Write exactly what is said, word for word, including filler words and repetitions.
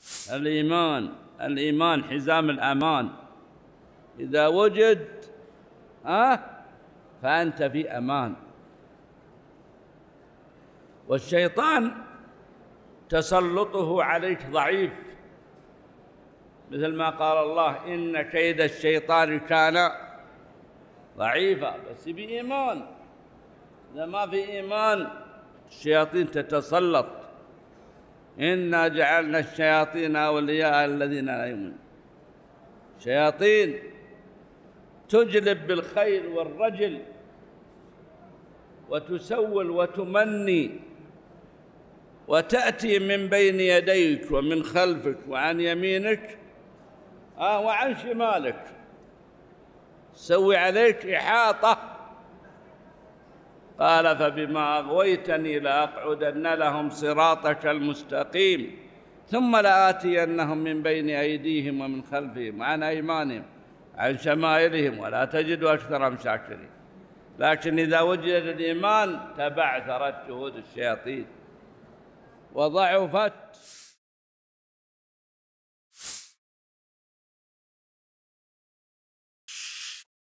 الإيمان الإيمان حزام الأمان، إذا وجد ها فأنت في أمان. والشيطان تسلطه عليك ضعيف، مثل ما قال الله: إن كيد الشيطان كان ضعيفا. بس بإيمان، إذا ما في إيمان الشياطين تتسلط. إنا جعلنا الشياطين أولياء الذين لا يؤمنون. شياطين تجلب بالخير والرجل وتسول وتمني، وتأتي من بين يديك ومن خلفك وعن يمينك آه وعن شمالك، تسوي عليك إحاطة. قال: فبما أغويتني لأقعدن لهم صراطك المستقيم ثم لآتينهم من بين أيديهم ومن خلفهم وعن أيمانهم عن شمائلهم ولا تجد أكثرهم شاكرين. لكن إذا وجد الإيمان تبعثرت جهود الشياطين وضعفت